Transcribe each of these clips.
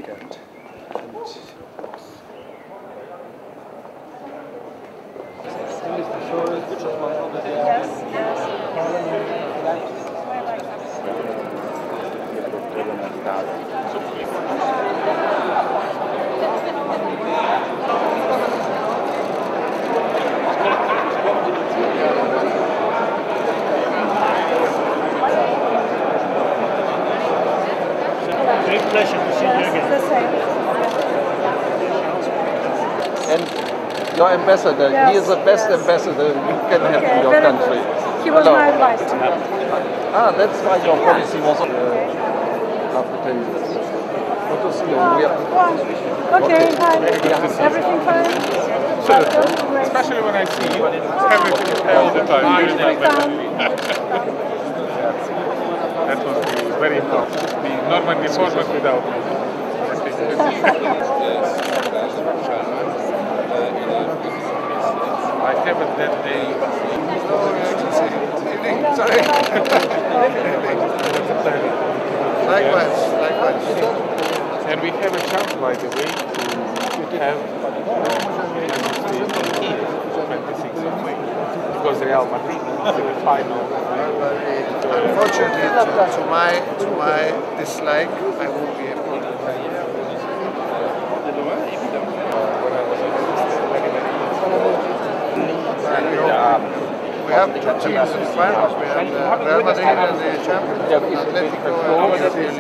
weekend. Great pleasure to see you again. The same. And your ambassador, he is the best ambassador you can have in your country. He was Hello. my advice. That's why your policy was after 10 years. Good to see you. Okay, fine. Everything fine? Especially when I see you, everything is all the time. That was very important. The Normandy format without me. I haven't that day. Sorry. Likewise. And we have a chance, by the way, to have the 26th of May. Because Real Madrid is in the final. Unfortunately, to my dislike, I won't be able to. We have two teams in the finals. We have Real Madrid and the champions, Atletico and Real.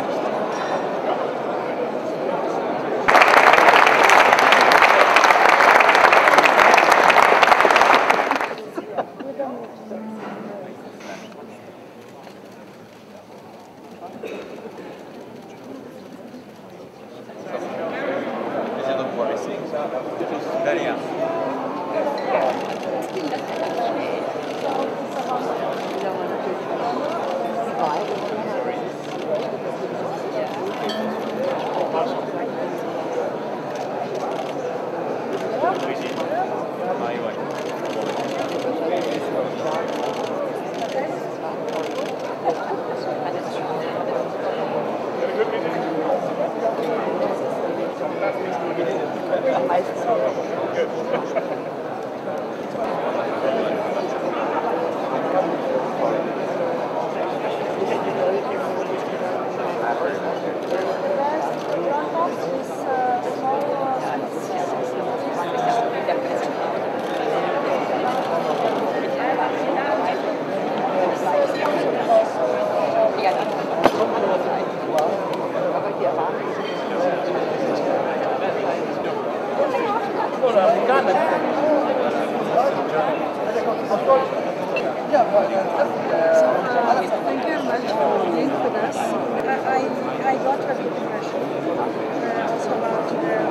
Thank you very much for being with us. I got a good impression also about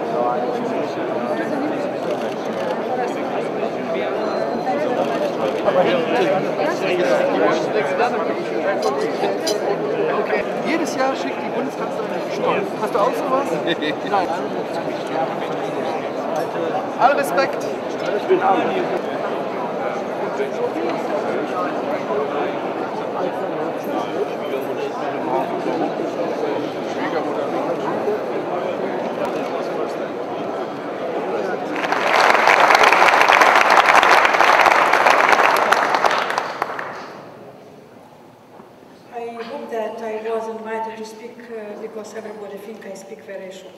Jedes Jahr schickt die Bundeskanzlerin Stolz. Hast du auch sowas? Nein. All Respekt. I hope that I was invited to speak because everybody thinks I speak very short.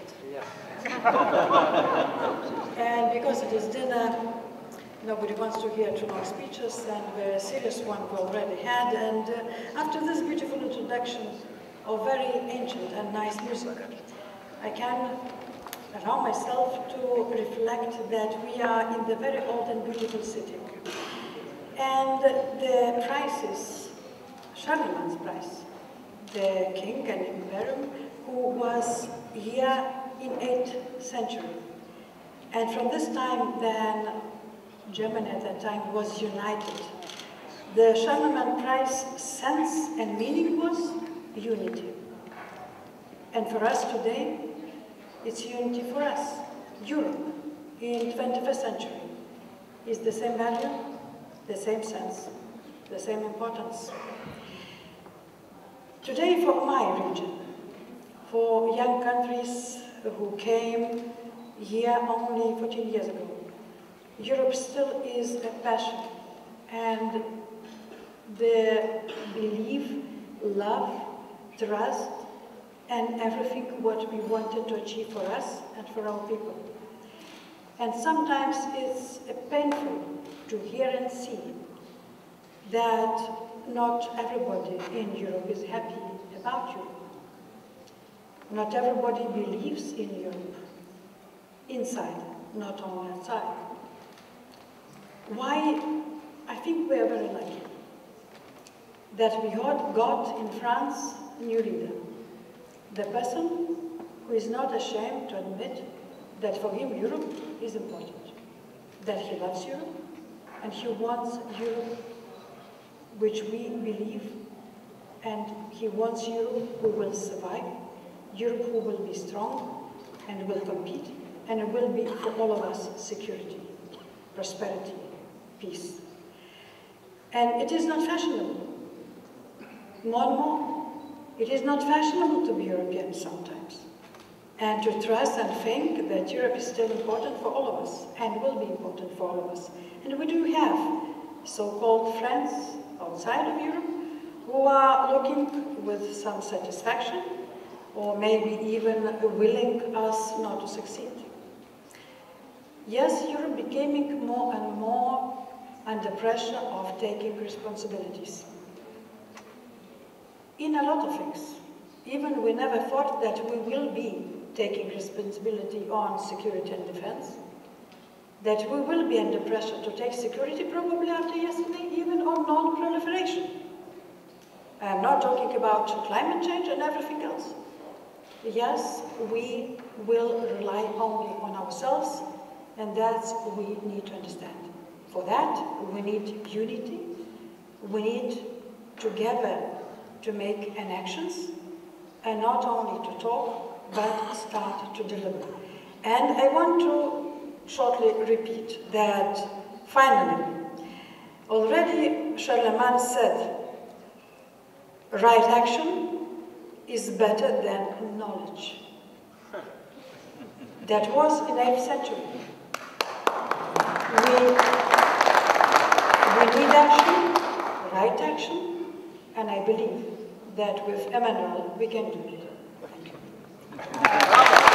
And because it is dinner, nobody wants to hear too long speeches, and the serious one we already had. And after this beautiful introduction of very ancient and nice music, I can allow myself to reflect that we are in the very old and beautiful city. And the prices, Charlemagne's price, the king and imperium, who was here in 8th century. And from this time, then, Germany at that time was united. The Charlemagne prize sense and meaning was unity. And for us today, it's unity for us. Europe in 21st century is the same value, the same sense, the same importance. Today, for my region, for young countries who came here only 14 years ago. Europe still is a passion, and the belief, love, trust, and everything what we wanted to achieve for us and for our people. And sometimes it's painful to hear and see that not everybody in Europe is happy about Europe. Not everybody believes in Europe, inside, not only outside. Why? I think we are very lucky that we got in France a new leader. The person who is not ashamed to admit that for him Europe is important, that he loves Europe, and he wants Europe which we believe, and he wants Europe who will survive, Europe who will be strong and will compete, and it will be for all of us security, prosperity, peace. And it is not fashionable. More and more, it is not fashionable to be European sometimes, and to trust and think that Europe is still important for all of us, and will be important for all of us. And we do have so-called friends outside of Europe who are looking with some satisfaction, or maybe even willing us not to succeed. Yes, Europe becoming more and more under pressure of taking responsibilities in a lot of things. Even we never thought that we will be taking responsibility on security and defense, that we will be under pressure to take security probably after yesterday, even on non-proliferation. I'm not talking about climate change and everything else. Yes, we will rely only on ourselves, and that's what we need to understand. For that, we need unity. We need together to make an actions, and not only to talk, but start to deliver. And I want to shortly repeat that finally, already Charlemagne said, right action is better than knowledge. That was in the 8th century. We need action, right action, and I believe that with Emmanuel we can do it. Thank you.